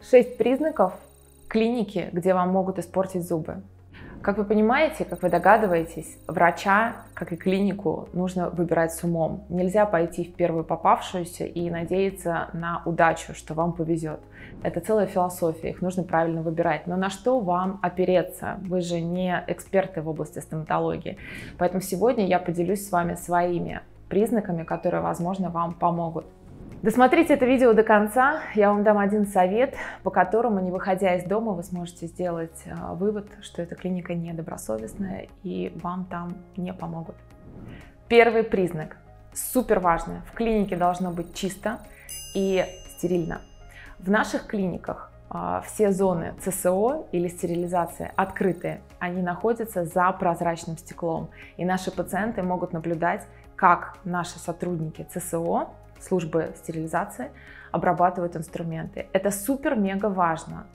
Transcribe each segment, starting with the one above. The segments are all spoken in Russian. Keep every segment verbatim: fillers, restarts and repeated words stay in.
Шесть признаков клиники, где вам могут испортить зубы. Как вы понимаете, как вы догадываетесь, врача, как и клинику, нужно выбирать с умом. Нельзя пойти в первую попавшуюся и надеяться на удачу, что вам повезет. Это целая философия, их нужно правильно выбирать. Но на что вам опереться? Вы же не эксперты в области стоматологии. Поэтому сегодня я поделюсь с вами своими признаками, которые, возможно, вам помогут. Досмотрите это видео до конца, я вам дам один совет, по которому, не выходя из дома, вы сможете сделать э, вывод, что эта клиника недобросовестная и вам там не помогут. Первый признак, супер важный, в клинике должно быть чисто и стерильно. В наших клиниках э, все зоны цэ эс о или стерилизации открытые, они находятся за прозрачным стеклом, и наши пациенты могут наблюдать, как наши сотрудники цэ эс о, службы стерилизации, обрабатывают инструменты. Это супер-мега важно.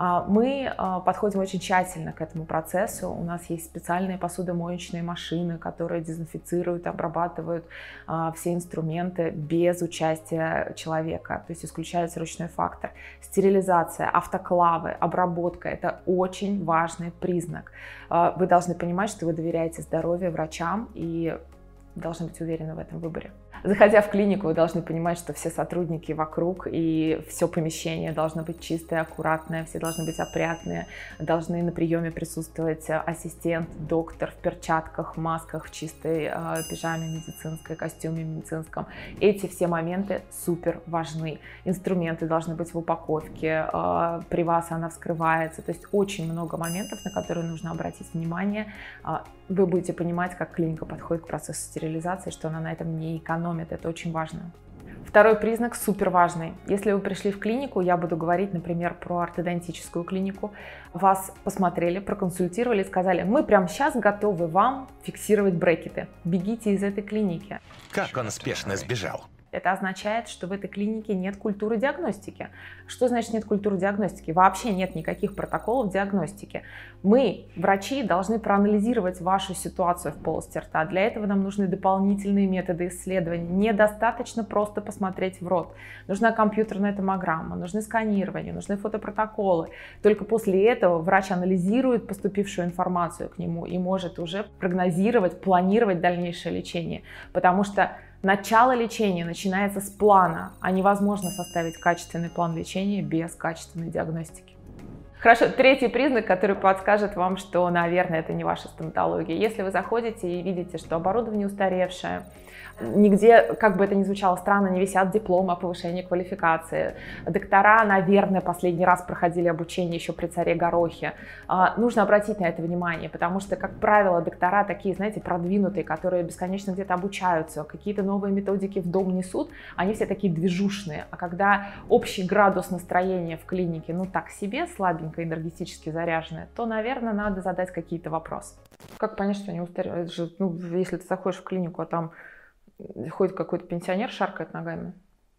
Мы подходим очень тщательно к этому процессу. У нас есть специальные посудомоечные машины, которые дезинфицируют, обрабатывают все инструменты без участия человека, то есть исключается ручной фактор. Стерилизация, автоклавы, обработка – это очень важный признак. Вы должны понимать, что вы доверяете здоровью, врачам и должны быть уверены в этом выборе. Заходя в клинику, вы должны понимать, что все сотрудники вокруг и все помещение должно быть чистое, аккуратное, все должны быть опрятные, должны на приеме присутствовать ассистент, доктор в перчатках, в масках, в чистой э, пижаме медицинской, костюме медицинском. Эти все моменты супер важны. Инструменты должны быть в упаковке, э, при вас она вскрывается, то есть очень много моментов, на которые нужно обратить внимание. Э, вы будете понимать, как клиника подходит к процессу стерилизации, что она на этом не экономит, это очень важно. Второй признак супер важный. Если вы пришли в клинику, я буду говорить, например, про ортодонтическую клинику, вас посмотрели, проконсультировали, сказали: мы прямо сейчас готовы вам фиксировать брекеты, бегите из этой клиники. Как он спешно сбежал. Это означает, что в этой клинике нет культуры диагностики. Что значит нет культуры диагностики? Вообще нет никаких протоколов диагностики. Мы, врачи, должны проанализировать вашу ситуацию в полости рта. Для этого нам нужны дополнительные методы исследования. Недостаточно просто посмотреть в рот. Нужна компьютерная томограмма, нужны сканирования, нужны фотопротоколы. Только после этого врач анализирует поступившую информацию к нему и может уже прогнозировать, планировать дальнейшее лечение. Потому что начало лечения начинается с плана, а невозможно составить качественный план лечения без качественной диагностики. Хорошо, третий признак, который подскажет вам, что, наверное, это не ваша стоматология. Если вы заходите и видите, что оборудование устаревшее, нигде, как бы это ни звучало странно, не висят дипломы о повышении квалификации. Доктора, наверное, последний раз проходили обучение еще при царе Горохе. Нужно обратить на это внимание, потому что, как правило, доктора такие, знаете, продвинутые, которые бесконечно где-то обучаются, какие-то новые методики в дом несут, они все такие движушные. А когда общий градус настроения в клинике, ну так себе, слабенько, энергетически заряженное, то, наверное, надо задать какие-то вопросы. Как понять, что они устарели? Ну, если ты заходишь в клинику, а там ходит какой-то пенсионер, шаркает ногами,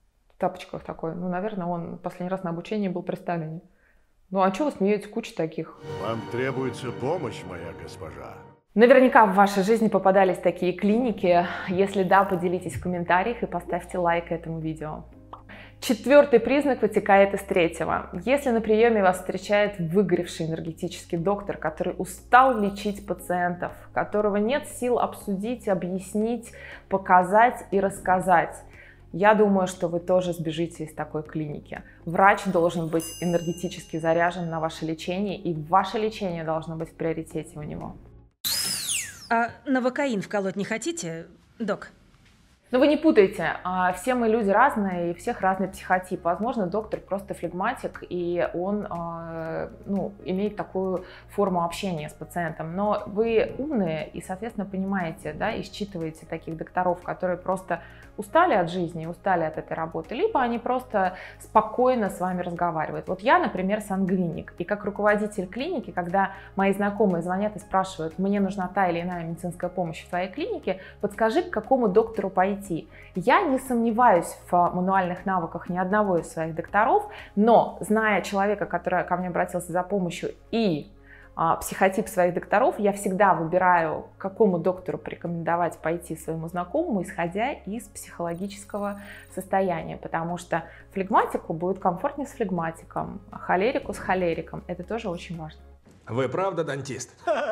в тапочках такой. Ну, наверное, он последний раз на обучении был при Сталине. Ну, а что вы смеетесь? Куча таких. Вам требуется помощь, моя госпожа. Наверняка в вашей жизни попадались такие клиники. Если да, поделитесь в комментариях и поставьте лайк этому видео. Четвертый признак вытекает из третьего. Если на приеме вас встречает выгоревший энергетический доктор, который устал лечить пациентов, которого нет сил обсудить, объяснить, показать и рассказать, я думаю, что вы тоже сбежите из такой клиники. Врач должен быть энергетически заряжен на ваше лечение, и ваше лечение должно быть в приоритете у него. А новокаин вколоть не хотите, док? Но вы не путайте, все мы люди разные, и у всех разный психотип. Возможно, доктор просто флегматик, и он ну, имеет такую форму общения с пациентом. Но вы умные и, соответственно, понимаете, да, и считываете таких докторов, которые просто устали от жизни, устали от этой работы, либо они просто спокойно с вами разговаривают. Вот я, например, сангвиник, и как руководитель клиники, когда мои знакомые звонят и спрашивают: мне нужна та или иная медицинская помощь в твоей клинике, подскажи, к какому доктору пойти. Я не сомневаюсь в мануальных навыках ни одного из своих докторов, но, зная человека, который ко мне обратился за помощью, и психотип своих докторов, я всегда выбираю, к какому доктору порекомендовать пойти своему знакомому, исходя из психологического состояния, потому что флегматику будет комфортнее с флегматиком, а холерику с холериком. Это тоже очень важно. Вы правда дантист?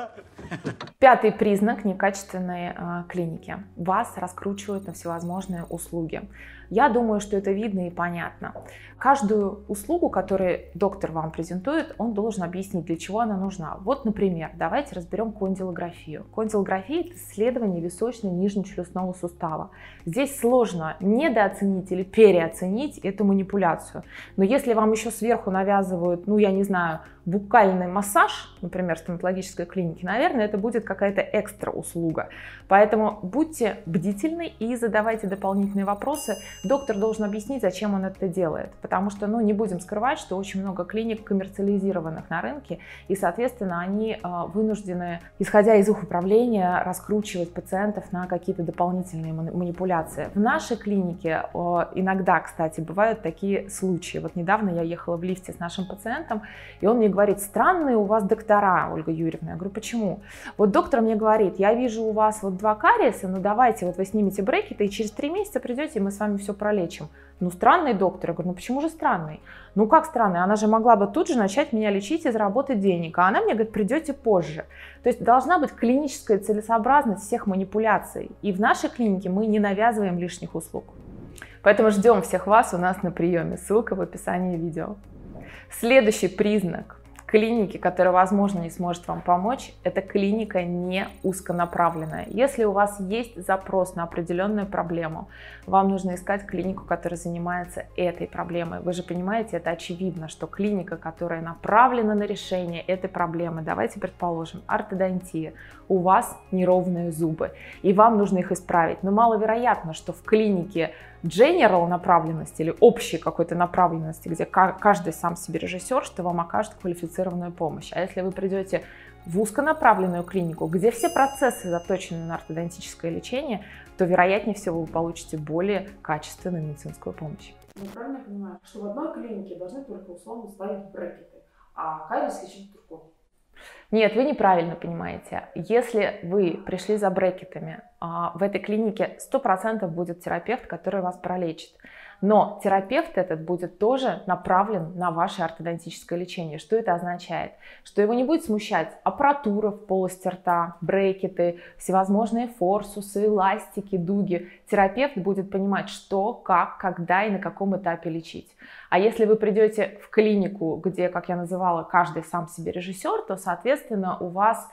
Пятый признак некачественной э, клиники. Вас раскручивают на всевозможные услуги. Я думаю, что это видно и понятно. Каждую услугу, которую доктор вам презентует, он должен объяснить, для чего она нужна. Вот, например, давайте разберем кондилографию. Кондилография – это исследование височно-нижнечелюстного сустава. Здесь сложно недооценить или переоценить эту манипуляцию. Но если вам еще сверху навязывают, ну, я не знаю, буккальный массаж, например, в стоматологической клинике, наверное, это будет какая-то экстра услуга. Поэтому будьте бдительны и задавайте дополнительные вопросы. Доктор должен объяснить, зачем он это делает. Потому что, ну, не будем скрывать, что очень много клиник коммерциализированных на рынке, и, соответственно, они э, вынуждены, исходя из их управления, раскручивать пациентов на какие-то дополнительные манипуляции. В нашей клинике э, иногда, кстати, бывают такие случаи. Вот недавно я ехала в лифте с нашим пациентом, и он мне говорит: странные у вас доктора, Ольга Юрьевна. Я говорю: почему? Вот доктор мне говорит: я вижу у вас вот два кариеса, ну давайте вот вы снимете брекеты, и через три месяца придете, и мы с вами все пролечим. Ну, странный доктор. Я говорю: ну почему же странный? Ну как странный? Она же могла бы тут же начать меня лечить и заработать денег. А она мне говорит: придете позже. То есть должна быть клиническая целесообразность всех манипуляций. И в нашей клинике мы не навязываем лишних услуг. Поэтому ждем всех вас у нас на приеме. Ссылка в описании видео. Следующий признак клиники, которая, возможно, не сможет вам помочь, это клиника не узконаправленная. Если у вас есть запрос на определенную проблему, вам нужно искать клинику, которая занимается этой проблемой. Вы же понимаете, это очевидно, что клиника, которая направлена на решение этой проблемы, давайте предположим, ортодонтия, у вас неровные зубы, и вам нужно их исправить. Но маловероятно, что в клинике general направленности или общей какой-то направленности, где каждый сам себе режиссер, что вам окажет квалифицированную помощь. А если вы придете в узконаправленную клинику, где все процессы заточены на ортодонтическое лечение, то, вероятнее всего, вы получите более качественную медицинскую помощь. Я правильно понимаю, что в одной клинике должны только условно ставить брекеты, а кариес лечить в другой? Нет, вы неправильно понимаете. Если вы пришли за брекетами, в этой клинике сто процентов будет терапевт, который вас пролечит. Но терапевт этот будет тоже направлен на ваше ортодонтическое лечение. Что это означает? Что его не будет смущать аппаратура в полости рта, брекеты, всевозможные форсусы, эластики, дуги. Терапевт будет понимать, что, как, когда и на каком этапе лечить. А если вы придете в клинику, где, как я называла, каждый сам себе режиссер, то, соответственно, у вас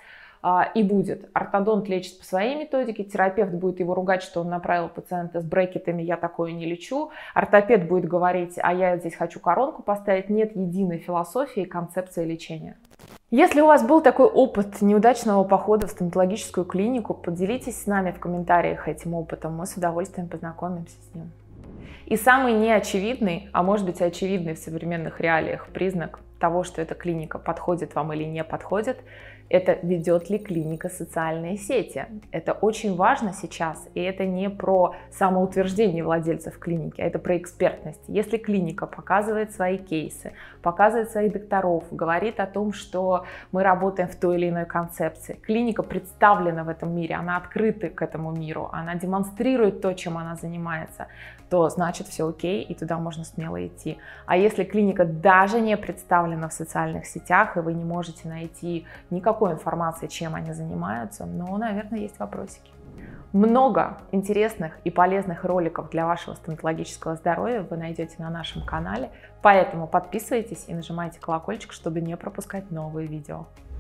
и будет. Ортодонт лечит по своей методике, терапевт будет его ругать, что он направил пациента с брекетами, я такое не лечу. Ортопед будет говорить: а я здесь хочу коронку поставить. Нет единой философии и концепции лечения. Если у вас был такой опыт неудачного похода в стоматологическую клинику, поделитесь с нами в комментариях этим опытом, мы с удовольствием познакомимся с ним. И самый неочевидный, а может быть очевидный в современных реалиях признак того, что эта клиника подходит вам или не подходит, это ведет ли клиника социальные сети. Это очень важно сейчас, и это не про самоутверждение владельцев клиники, а это про экспертность. Если клиника показывает свои кейсы, показывает своих докторов, говорит о том, что мы работаем в той или иной концепции, клиника представлена в этом мире, она открыта к этому миру, она демонстрирует то, чем она занимается, то значит все окей, и туда можно смело идти. А если клиника даже не представлена в социальных сетях, и вы не можете найти никакой информации, чем они занимаются, но, наверное, есть вопросики. Много интересных и полезных роликов для вашего стоматологического здоровья вы найдете на нашем канале, поэтому подписывайтесь и нажимайте колокольчик, чтобы не пропускать новые видео.